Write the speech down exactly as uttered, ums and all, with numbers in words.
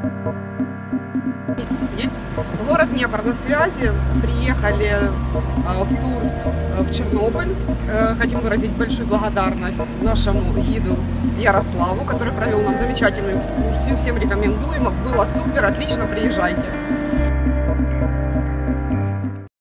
Есть город Днепр на связи. Приехали э, в тур э, в Чернобыль. Э, хотим выразить большую благодарность нашему гиду Ярославу, который провел нам замечательную экскурсию. Всем рекомендуем. Было супер, отлично, приезжайте.